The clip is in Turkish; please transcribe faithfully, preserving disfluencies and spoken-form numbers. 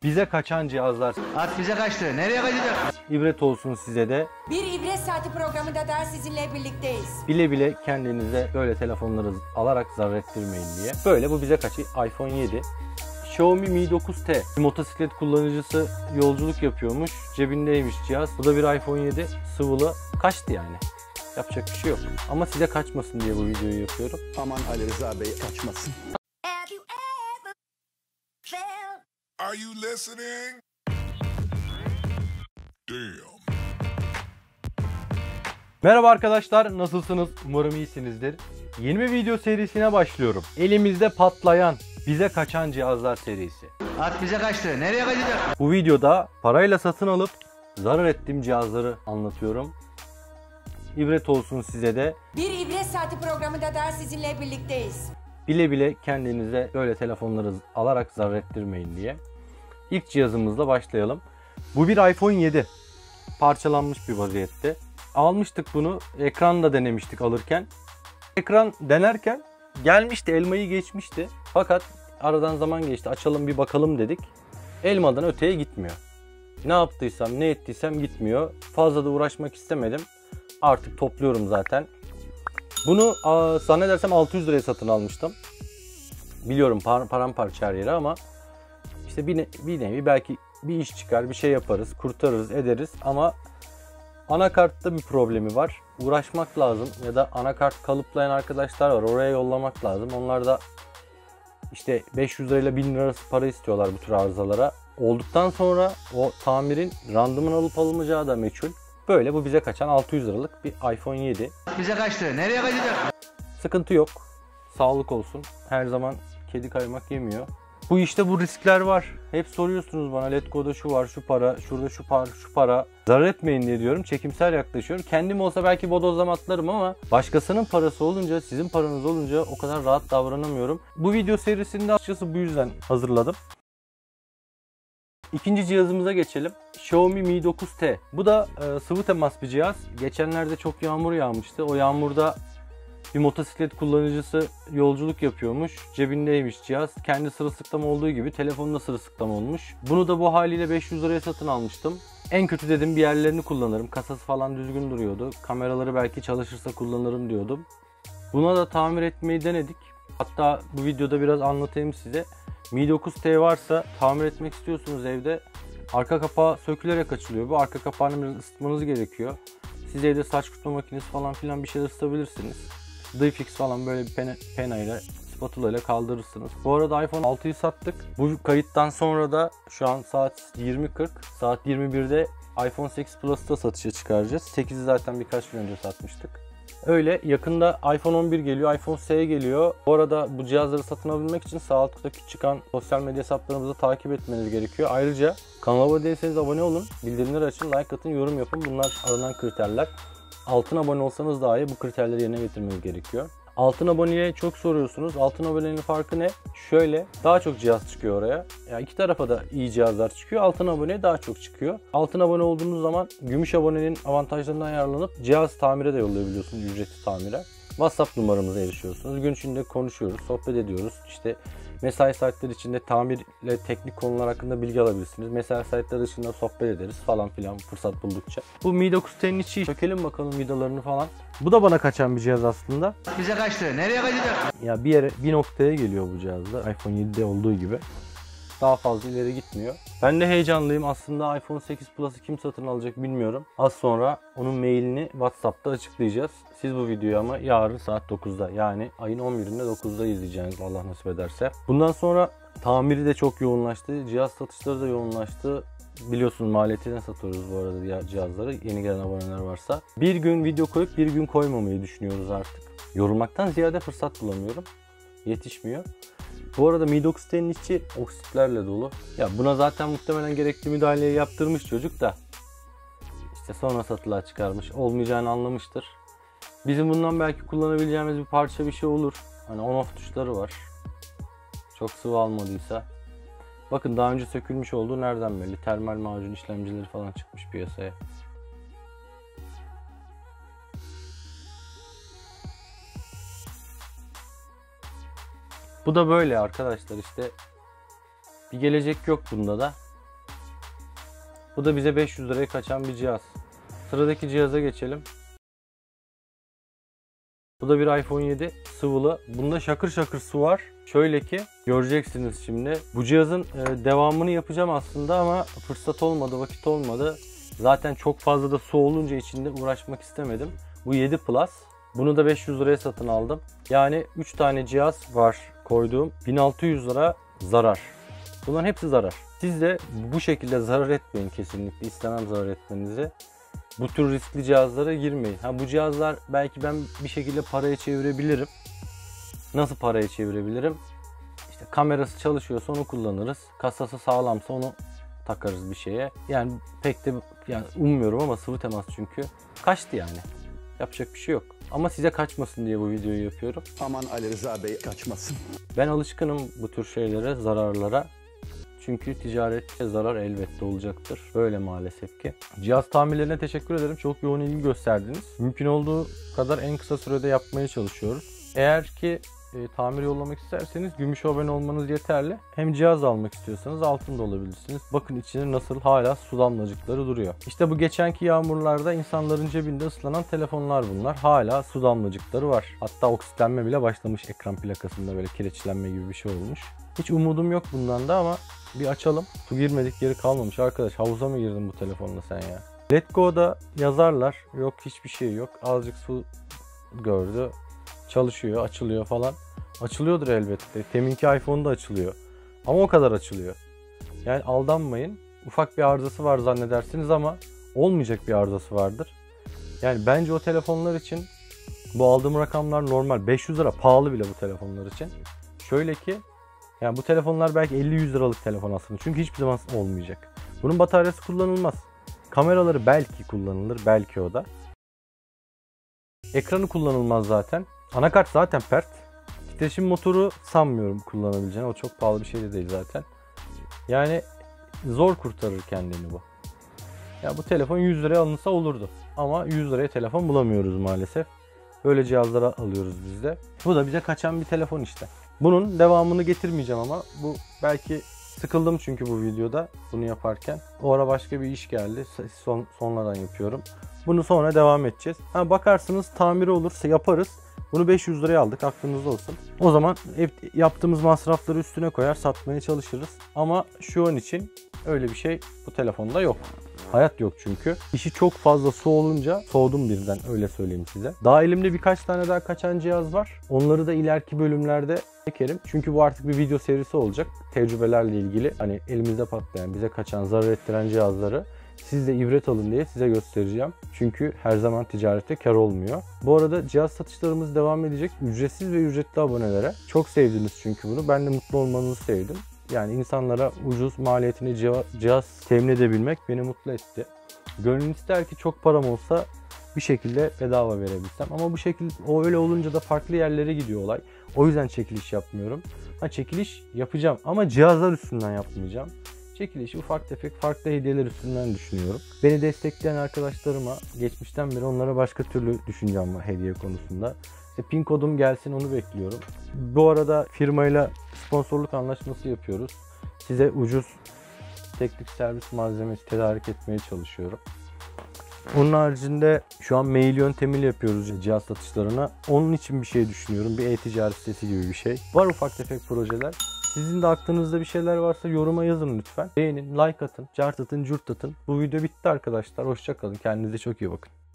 Bize kaçan cihazlar. At bize kaçtı. Nereye kaçacak? İbret olsun size de. Bir ibret saati programında daha sizinle birlikteyiz. Bile bile kendinize böyle telefonları alarak zarar ettirmeyin diye. Böyle bu bize kaçı? iPhone yedi. Xiaomi Mi dokuz T. Bir motosiklet kullanıcısı yolculuk yapıyormuş. Cebindeymiş cihaz. Bu da bir iPhone yedi. Sıvılı. Kaçtı yani. Yapacak bir şey yok. Ama size kaçmasın diye bu videoyu yapıyorum. Aman Ali Rıza Bey kaçmasın. Are you listening? Damn. Merhaba arkadaşlar, nasılsınız? Umarım iyisinizdir. Yeni bir video serisine başlıyorum. Elimizde patlayan, bize kaçan cihazlar serisi. At bize kaçtı. Nereye kaçacak? Bu videoda parayla satın alıp zarar ettiğim cihazları anlatıyorum. İbret olsun size de. Bir ibret saati programında daha sizinle birlikteyiz. Bile bile kendinize böyle telefonları alarak zarar ettirmeyin diye. İlk cihazımızla başlayalım. Bu bir iPhone yedi. Parçalanmış bir vaziyette. Almıştık bunu. Ekran da denemiştik alırken. Ekran denerken gelmişti, elmayı geçmişti. Fakat aradan zaman geçti. Açalım bir bakalım dedik. Elmadan öteye gitmiyor. Ne yaptıysam, ne ettiysem gitmiyor. Fazla da uğraşmak istemedim. Artık topluyorum zaten. Bunu zannedersem altı yüz liraya satın almıştım. Biliyorum par paramparça her yere ama işte bir, ne bir nevi belki bir iş çıkar, bir şey yaparız, kurtarırız, ederiz ama anakartta bir problemi var. Uğraşmak lazım ya da anakart kalıplayan arkadaşlar var. Oraya yollamak lazım. Onlar da işte beş yüz lirayla bin lira arası para istiyorlar bu tür arızalara. Olduktan sonra o tamirin randımın alıp alınmayacağı da meçhul. Böyle bu bize kaçan altı yüz liralık bir iPhone yedi. At bize kaçtı. Nereye kaçacak? Sıkıntı yok. Sağlık olsun. Her zaman kedi kaymak yemiyor. Bu işte bu riskler var. Hep soruyorsunuz bana, Letgo'da şu var, şu para, şurada şu para, şu para. Zarar etmeyin diye diyorum. Çekimser yaklaşıyorum. Kendim olsa belki bodozlama atlarım ama başkasının parası olunca, sizin paranız olunca o kadar rahat davranamıyorum. Bu video serisinde açıkçası bu yüzden hazırladım. İkinci cihazımıza geçelim. Xiaomi Mi dokuz T. Bu da e, sıvı temas bir cihaz. Geçenlerde çok yağmur yağmıştı. O yağmurda bir motosiklet kullanıcısı yolculuk yapıyormuş. Cebindeymiş cihaz. Kendi sırılsıklam olduğu gibi telefonun da sırılsıklam olmuş. Bunu da bu haliyle beş yüz liraya satın almıştım. En kötü dedim bir yerlerini kullanırım. Kasası falan düzgün duruyordu. Kameraları belki çalışırsa kullanırım diyordum. Buna da tamir etmeyi denedik. Hatta bu videoda biraz anlatayım size. Mi dokuz T varsa tamir etmek istiyorsunuz evde. Arka kapağı sökülerek açılıyor. Bu arka kapağını biraz ısıtmanız gerekiyor. Siz evde saç kurutma makinesi falan filan bir şey ısıtabilirsiniz. Difix falan böyle bir pena, pena ile, spatula ile kaldırırsınız. Bu arada iPhone altıyı sattık. Bu kayıttan sonra da şu an saat yirmi kırk. Saat yirmi birde iPhone sekiz Plus'ı da satışa çıkaracağız. sekizi zaten birkaç gün önce satmıştık. Öyle yakında iPhone on bir geliyor, iPhone S E geliyor. Bu arada bu cihazları satın alabilmek için sağ alttaki çıkan sosyal medya hesaplarımızı takip etmeniz gerekiyor. Ayrıca kanala abone değilseniz abone olun, bildirimleri açın, like atın, yorum yapın. Bunlar aranan kriterler. Altın abone olsanız dahi bu kriterleri yerine getirmeniz gerekiyor. Altın aboneliğe çok soruyorsunuz. Altın aboneliğin farkı ne? Şöyle, daha çok cihaz çıkıyor oraya. Yani iki tarafa da iyi cihazlar çıkıyor. Altın aboneye daha çok çıkıyor. Altın abone olduğunuz zaman gümüş abonenin avantajlarından yararlanıp cihaz tamire de yollayabiliyorsunuz, ücretli tamire. WhatsApp numaramıza erişiyorsunuz. Gün içinde konuşuyoruz, sohbet ediyoruz. İşte mesai saatleri içinde tamirle teknik konular hakkında bilgi alabilirsiniz. Mesai saatleri dışında sohbet ederiz falan filan fırsat buldukça. Bu Mi dokuz T'nin içi, sökelim bakalım vidalarını falan. Bu da bana kaçan bir cihaz aslında. At bize kaçtı. Nereye kaçacak? Ya bir yere, bir noktaya geliyor bu cihazda. iPhone yedide olduğu gibi. Daha fazla ileri gitmiyor. Ben de heyecanlıyım. Aslında iPhone sekiz Plus'ı kim satın alacak bilmiyorum. Az sonra onun mailini WhatsApp'ta açıklayacağız. Siz bu videoyu ama yarın saat dokuzda, yani ayın on birinde dokuzda izleyeceğiniz Allah nasip ederse. Bundan sonra tamiri de çok yoğunlaştı. Cihaz satışları da yoğunlaştı. Biliyorsunuz maliyetine satıyoruz bu arada diğer cihazları. Yeni gelen aboneler varsa. Bir gün video koyup bir gün koymamayı düşünüyoruz artık. Yorulmaktan ziyade fırsat bulamıyorum. Yetişmiyor. Bu arada Mi dokuz T'nin içi oksitlerle dolu. Ya buna zaten muhtemelen gerekli müdahaleyi yaptırmış çocuk da İşte sonra satılığa çıkarmış. Olmayacağını anlamıştır. Bizim bundan belki kullanabileceğimiz bir parça bir şey olur. Hani on off tuşları var. Çok sıvı almadıysa. Bakın daha önce sökülmüş olduğu nereden belli? Termal macun işlemcileri falan çıkmış piyasaya. Bu da böyle arkadaşlar, işte bir gelecek yok bunda da. Bu da bize beş yüz liraya kaçan bir cihaz. Sıradaki cihaza geçelim. Bu da bir iPhone yedi sıvılı. Bunda şakır şakır su var. Şöyle ki göreceksiniz şimdi. Bu cihazın devamını yapacağım aslında ama fırsat olmadı, vakit olmadı. Zaten çok fazla da su olunca içinde uğraşmak istemedim. Bu yedi Plus. Bunu da beş yüz liraya satın aldım. Yani üç tane cihaz var koyduğum. bin altı yüz lira zarar. Bunların hepsi zarar. Siz de bu şekilde zarar etmeyin kesinlikle. İstemem zarar etmenizi. Bu tür riskli cihazlara girmeyin. Ha, bu cihazlar belki ben bir şekilde paraya çevirebilirim. Nasıl paraya çevirebilirim? İşte kamerası çalışıyorsa onu kullanırız. Kasası sağlamsa onu takarız bir şeye. Yani pek de yani ummuyorum ama sıvı temas çünkü. Kaçtı yani. Yapacak bir şey yok. Ama size kaçmasın diye bu videoyu yapıyorum. Aman Ali Rıza Bey kaçmasın. Ben alışkınım bu tür şeylere, zararlara. Çünkü ticarette zarar elbette olacaktır. Böyle maalesef ki. Cihaz tamirlerine teşekkür ederim. Çok yoğun ilgi gösterdiniz. Mümkün olduğu kadar en kısa sürede yapmaya çalışıyoruz. Eğer ki e, tamir yollamak isterseniz Gümüş abone olmanız yeterli. Hem cihaz almak istiyorsanız altında olabilirsiniz. Bakın içinde nasıl hala su damlacıkları duruyor. İşte bu geçenki yağmurlarda insanların cebinde ıslanan telefonlar bunlar. Hala su damlacıkları var. Hatta oksitlenme bile başlamış, ekran plakasında böyle kireçlenme gibi bir şey olmuş. Hiç umudum yok bundan da ama bir açalım. Su girmedik yeri kalmamış. Arkadaş havuza mı girdin bu telefonla sen ya? Let Go'da yazarlar. Yok hiçbir şey yok. Azıcık su gördü. Çalışıyor, açılıyor falan. Açılıyordur elbette. Teminki iPhone'da açılıyor. Ama o kadar açılıyor. Yani aldanmayın. Ufak bir arızası var zannedersiniz ama olmayacak bir arızası vardır. Yani bence o telefonlar için bu aldığım rakamlar normal. beş yüz lira pahalı bile bu telefonlar için. Şöyle ki yani bu telefonlar belki elli yüz liralık telefon aslında. Çünkü hiçbir zaman olmayacak. Bunun bataryası kullanılmaz. Kameraları belki kullanılır. Belki o da. Ekranı kullanılmaz zaten. Anakart zaten pert. Titreşim motoru sanmıyorum kullanabileceğini. O çok pahalı bir şey de değil zaten. Yani zor kurtarır kendini bu. Ya bu telefon yüz liraya alınsa olurdu. Ama yüz liraya telefon bulamıyoruz maalesef. Böyle cihazlara alıyoruz biz de. Bu da bize kaçan bir telefon işte. Bunun devamını getirmeyeceğim ama bu belki sıkıldım çünkü bu videoda bunu yaparken. O ara başka bir iş geldi. Son, sonradan yapıyorum. Bunu sonra devam edeceğiz. Ha, bakarsınız tamiri olursa yaparız. Bunu beş yüz liraya aldık, aklınızda olsun. O zaman yaptığımız masrafları üstüne koyar satmaya çalışırız. Ama şu an için öyle bir şey bu telefonda yok. Hayat yok çünkü. İşi çok fazla su olunca soğudum birden, öyle söyleyeyim size. Daha elimde birkaç tane daha kaçan cihaz var. Onları da ileriki bölümlerde çekerim. Çünkü bu artık bir video serisi olacak. Tecrübelerle ilgili hani elimizde patlayan, bize kaçan, zarar ettiren cihazları siz de ibret alın diye size göstereceğim. Çünkü her zaman ticarette kar olmuyor. Bu arada cihaz satışlarımız devam edecek. Ücretsiz ve ücretli abonelere. Çok sevdiniz çünkü bunu. Ben de mutlu olmanızı sevdim. Yani insanlara ucuz maliyetini cihaz temin edebilmek beni mutlu etti. Gönlüm ister ki çok param olsa bir şekilde bedava verebilsem. Ama bu şekilde o öyle olunca da farklı yerlere gidiyor olay. O yüzden çekiliş yapmıyorum. Ha, çekiliş yapacağım ama cihazlar üstünden yapmayacağım. Çekilişi ufak tefek farklı hediyeler üstünden düşünüyorum. Beni destekleyen arkadaşlarıma geçmişten beri onlara başka türlü düşüncem var hediye konusunda. İşte pin kodum gelsin, onu bekliyorum. Bu arada firmayla sponsorluk anlaşması yapıyoruz. Size ucuz teknik servis malzemesi tedarik etmeye çalışıyorum. Onun haricinde şu an mail yöntemiyle yapıyoruz cihaz satışlarına. Onun için bir şey düşünüyorum. Bir e-ticaret sitesi gibi bir şey. Var ufak tefek projeler. Sizin de aklınızda bir şeyler varsa yoruma yazın lütfen. Beğenin, like atın, cart atın, cürt atın. Bu video bitti arkadaşlar. Hoşça kalın. Kendinize çok iyi bakın.